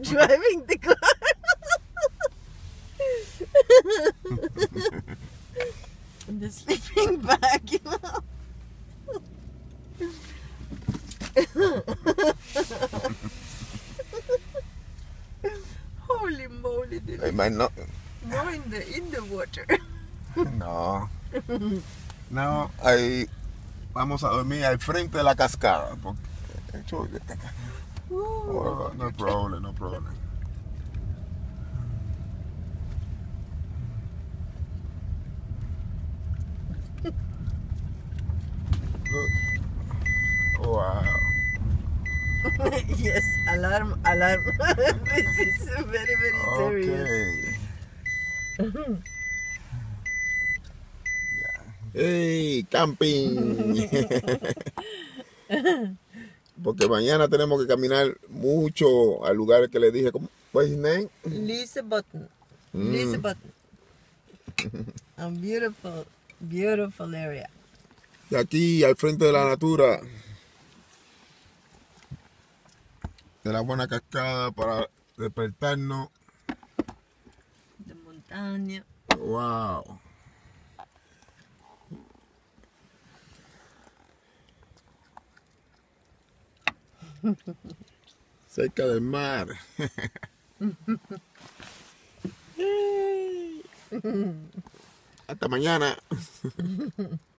driving the car. The sleeping bag, you know. Holy moly, I might not. no in the water. No. No, ahí vamos a dormir al frente de la cascada. Porque, oh, no problem, no problem. Wow. Yes, alarm. This is very, very serious. Okay. ¡Hey, camping! Porque mañana tenemos que caminar mucho al lugar que le dije. ¿Cómo? What's his name? Lisbotn. Lisbotn. A beautiful, beautiful area. De aquí al frente de la natura. De la buena cascada para despertarnos. De montaña. Wow. Cerca del mar. Hasta mañana.